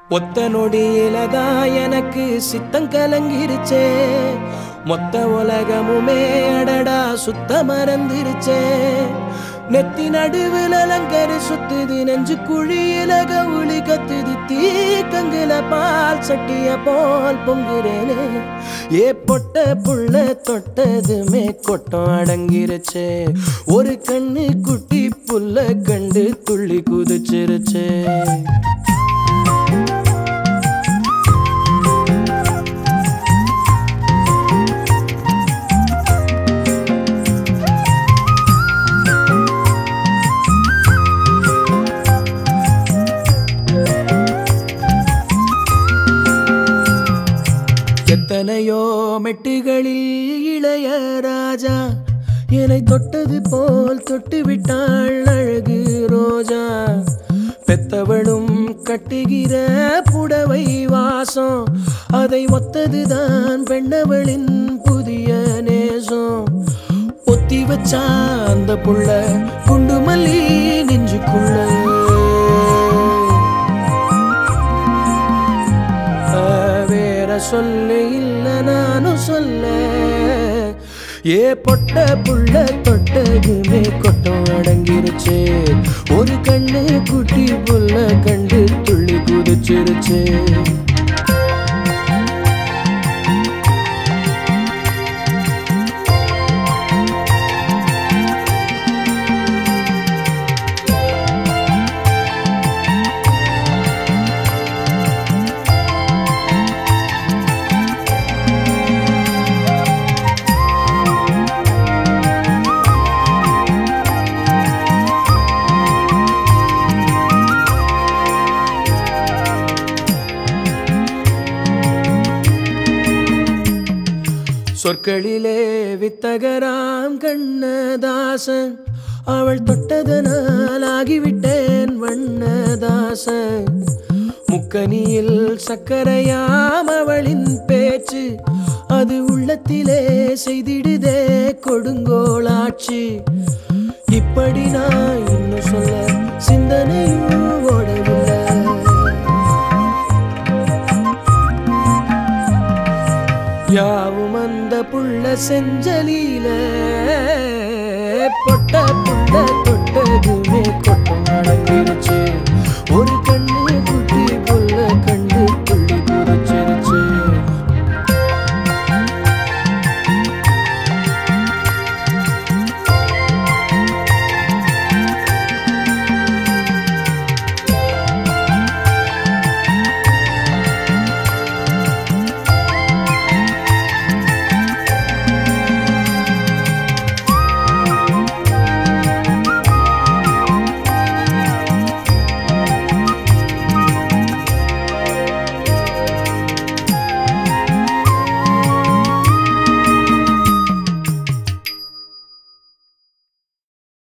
ஒத்த நொடியிலதான் எனக்கு சித்தம் கலங்கிருச்சே மொத்த உலகமுமே அடடா சுத்த மறந்துருச்சே நெத்தி நடுவில் அலங்கரி சுத்துது நெஞ்சு குழியில கவுளி கத்துது தீக்கங்குல பால் சட்டிய போல் பொங்குறேனே ஏ பொட்ட புள்ள தொட்டதுமே கொட்டம் அடங்கிருச்சே ஒரு கண்ணு குட்டி புல்ல கண்டு துள்ளி குதிச்சிருச்சே எத்தனையோ மெட்டுகளில் இளைய ராஜா என்னை தொட்டது போல் தொட்டு விட்டாள் அழகு ரோஜா பெத்தவளும் கட்டுகிற புடவை வாசம் அதை ஒத்ததுதான் பெண்ணவளின் புதிய நேசம் ஒத்தி வச்சா அந்த புள்ள குண்டு மல்லி நெஞ்சுக்குள்ள சொல்ல இல்ல நானும் சொல்ல ஏ பொட்ட புள்ள தொட்டதுமே கொட்டம் அடங்கிருச்சே ஒரு கண்ணு குட்டி புள்ள கண்டு துள்ளி குதிச்சிருச்சே சொற்களிலே வித்தகராம் கண்ணதாசன் அவள் தொட்டதனால் ஆகிவிட்டேன் வண்ணதாசன் முக்கனியில் சக்கரையாம் அவளின் பேச்சு அது உள்ளத்திலே செய்திடுதே கொடுங்கோளாச்சு இப்படி நான் இன்னும் சொல்ல சிந்தனையும் ஓடவில்லை யாவும் அந்த புள்ள செஞ்சலில பொட்ட புள்ள தொட்டதுமே கொட்டம் அடங்கிருச்சே